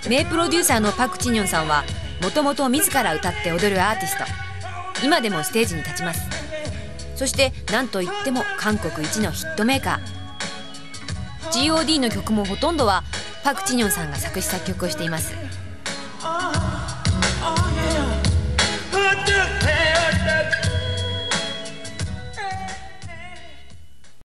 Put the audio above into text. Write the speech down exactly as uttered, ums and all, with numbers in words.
名プロデューサーのパク・チニョンさんはもともと自ら歌って踊るアーティスト。今でもステージに立ちます。そして何といっても韓国一のヒットメーカー。 ジーオーディー の曲もほとんどはパク・チニョンさんが作詞作曲をしています。